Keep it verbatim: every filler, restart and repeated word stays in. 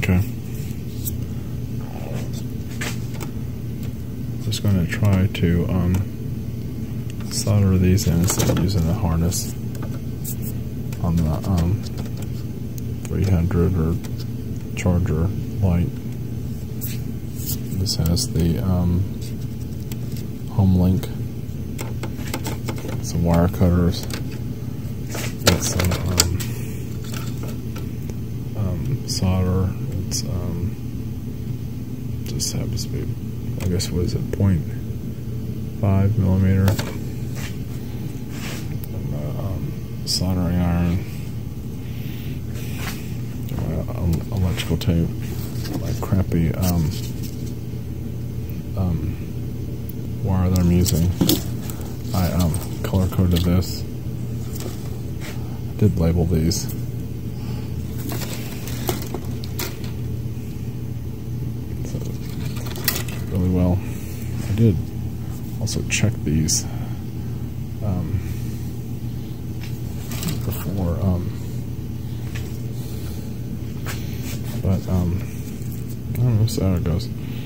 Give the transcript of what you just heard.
Okay. Just going to try to um, solder these in instead of using the harness on the um, three hundred or charger light. This has the um, home link, some wire cutters, got some um, um, solder. It's um, just happens to be, I guess, what is it, point five millimeter. And, uh, um, soldering iron, uh, electrical tape, like crappy um, um, wire that I'm using. I um, color coded this. I did label these. So, really well. I did also check these um, before, um, but um, I don't know, we'll see how it goes.